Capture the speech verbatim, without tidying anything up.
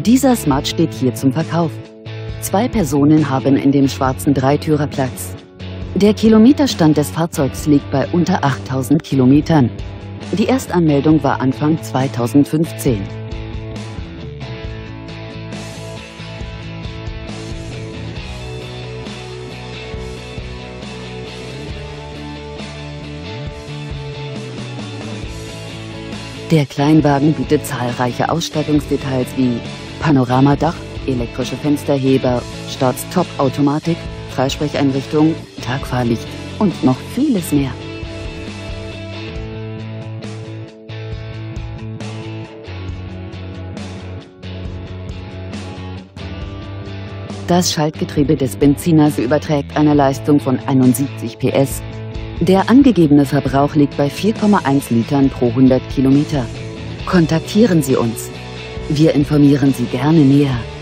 Dieser Smart steht hier zum Verkauf. Zwei Personen haben in dem schwarzen Dreitürer Platz. Der Kilometerstand des Fahrzeugs liegt bei unter achttausend Kilometern. Die Erstanmeldung war Anfang zweitausendfünfzehn. Der Kleinwagen bietet zahlreiche Ausstattungsdetails wie Panoramadach, elektrische Fensterheber, Start-Stop-Automatik, Freisprecheinrichtung, Tagfahrlicht und noch vieles mehr. Das Schaltgetriebe des Benziners überträgt eine Leistung von einundsiebzig P S. Der angegebene Verbrauch liegt bei vier Komma eins Litern pro hundert Kilometer. Kontaktieren Sie uns. Wir informieren Sie gerne näher.